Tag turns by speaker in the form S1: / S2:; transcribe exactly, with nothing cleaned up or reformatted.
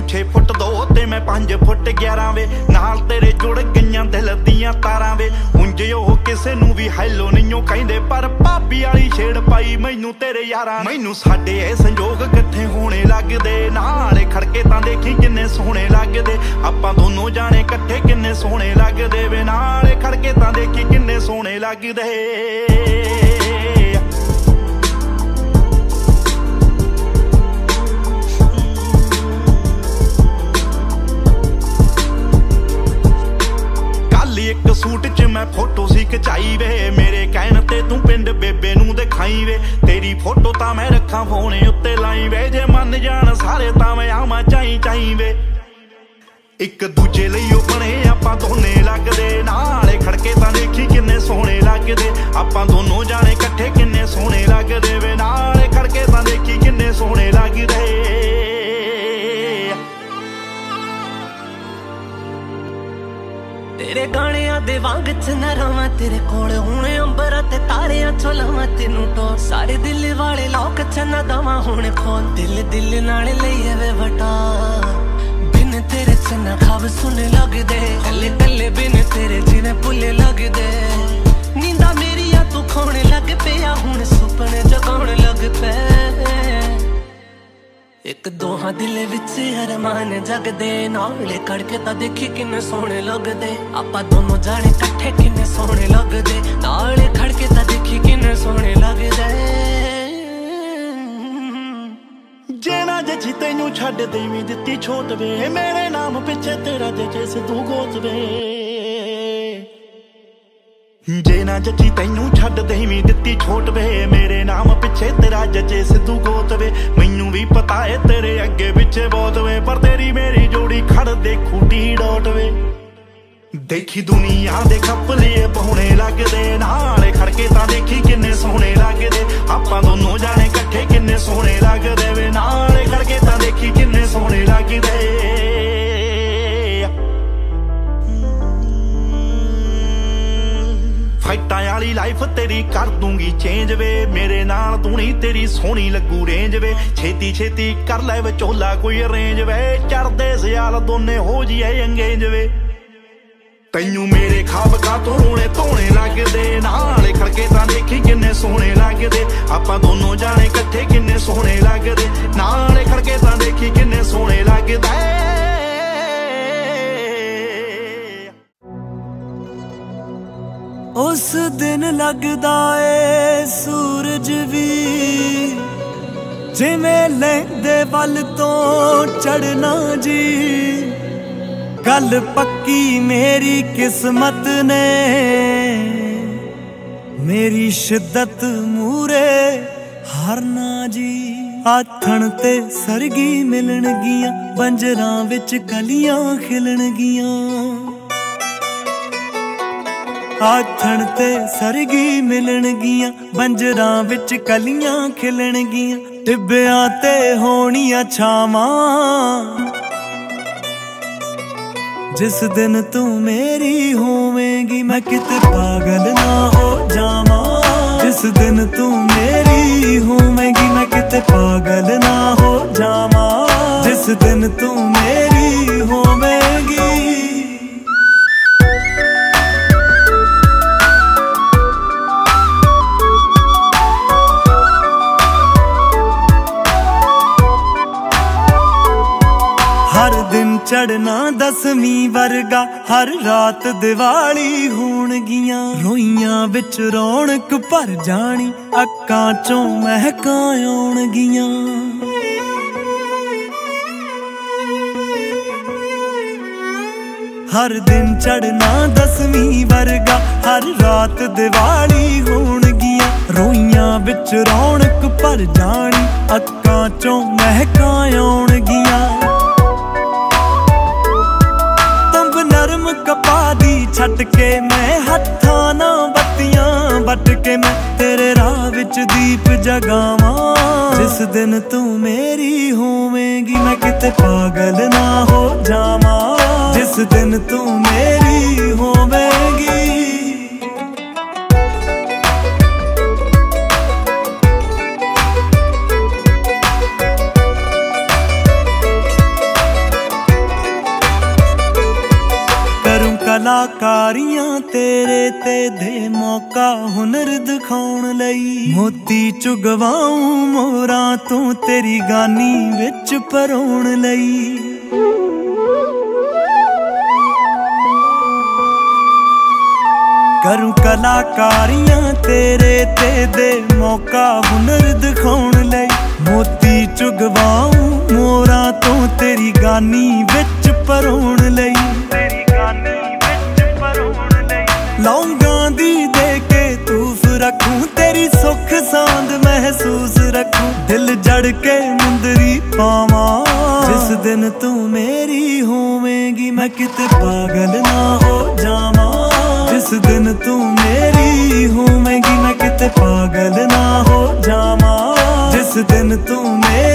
S1: छे फुट दो ते मैं पांच फुट ग्यारह वे नाल तेरे जुड़ गईयां दिल दियां तारां वे उंज ओह किसे नूं भी हैलो नहीं कहिंदे पर भाभी वाली छेड़ पाई मैनू तेरे यारां मैनू साडे ए संजोग इकट्ठे होने लगदे नाले खड़के तां देखी किन्ने सोहणे लगदे आपां दोनों जाने इकट्ठे किन्ने सोहणे लगदे वे नाले खड़के तां देखी किन्ने सोहणे लगदे एक सूट च मैं फोटो सी खचाई वे मेरे कहण ते तू पिंड बेबे नू दिखाई वे तेरी फोटो तां मैं रखा फोन उत्ते लाई वे जे मन जान सारे तां मैं आवां चाई चाई वे एक दूजे लई ओ बने आपां दोने लगदे नाले खड़के तां देखी किन्ने सोहणे लगदे आपां दोनों जाने इकट्ठे किन्ने सोहणे लगदे वे नाले खड़के तां देखी किन्ने सोहणे लगदे
S2: तेरे गाणियां दे वांग च न रवां तेरे कोल हुणे अंबरां ते तारियां चो लवां तेनू टोर सारे दिल वाले लोक च न दवां हुणे खोल दिल दिल नाल लईए वे वटा बिन तेरे च न खाब सुने लगदे कल्ले कल्ले बिन तेरे जिने भुल्ले लगदे नींदा मेरियां तू खोणे लग पिया हुण सुपने जगाउण लग पे एक दोहां दिल विच अरमान जगदे नाले खड़के तां देखी किन्ने सोहणे लगदे आपां दोनों जाने इकट्ठे किन्ने सोहणे लगदे नाले खड़के तां देखी किन्ने सोहणे लगदे
S1: जे ना जची तैनू छड्ड देवीं दित्ती छोट वे मेरे नाम पिछे तेरा जचे सिद्धू गोत वे जे ना जची तैनू छड्ड देवीं दित्ती छोट वे मेरे नाम पिछे तेरा जचे सिद्धू गोत वे मैनू भी पता है तेरे अगे पिछे बहुत वे पर तेरी मेरी जोड़ी खड़ दे खूटी डोट वे देखी दुनिया दे खपले पौने लगदे नाले खड़के तां देखी किन्ने सोहणे लगदे आपां दोनों जाने इकट्ठे किन्ने सोहणे लगदे वे नाले खड़के तां देखी किन्ने सोहणे लगदे फाइटां वाली लाइफ तेरी कर दूंगी चेंज वे मेरे नाल तू नहीं तेरी सोहनी लगू रेंज वे छेती छेती कर लै विचोला कोई अरेंज वे चढ़दे सियाल दोने हो जिए अंगेज वे तैनू मेरे खाब का तो रोने धोने लगदे नाले खड़के तां देखी किन्ने सोहणे लगदे आपां दोनों जाने इकट्ठे किन्ने सोहणे लगदे नाले खड़के तां देखी किन्ने सोहणे लगदे
S2: उस दिन लगदा ए सूरज भी जिवें लैंदे वल तो चढ़ना जी गल पक्की मेरी किस्मत ने मेरी शिद्दत मूरे हारना जी आथण ते सरगी मिलणगियां बंजरां विच कलियां खिलणगियां आथण ते सरगी मिलणगियां बंजरां विच कलियां खिलणगियां टिब्बियां ते होणियां छावां जिस दिन तू मेरी होवेंगी मैं किते पागल ना हो जावां जिस दिन तू मेरी होवेंगी मैं किते पागल ना हो जावां जिस दिन तू मेरी होवेंगी हर दिन चढ़ना दसवीं वर्गा हर रात दिवाली होणगियां रोइयां विच रौनक भर जानी अक्कां चों महकां आउणगियां हर दिन चढ़ना दसवीं वर्गा हर रात दिवाली होणगियां रोइयां विच रौनक भर जानी अक्कां चों महकां आउणगियां नरम कपा दी छट के मैं हत्था ना बत्तियां बट के मैं तेरे राह विच दीप जगावां जिस दिन तू मेरी होवेंगी मैं किते पागल ना हो जावां जिस दिन तू मेरी होवेंगी
S3: तेरे ते दे मौका हुनर दिखाउण लई। मोती चुगवाऊं मोरा तू तेरी गानी विच परोण लई। करूं कलाकारियां तेरे ते दे मौका हुनर दिखाउण लई। मोती चुगवाऊं मोरा तू तेरी गानी विच परोण लई। तेरी गानी विच परोण लई। लौंगां दी दे के तूफ रखूं तेरी सुख सांद महसूस रखूं। दिल जड़ के मुंदरी पावां जिस दिन तू मेरी होवेंगी। मैं किते पागल ना हो जावां जिस दिन तू मेरी होवेंगी। मैं किते पागल ना हो जावां जिस दिन तू मेरी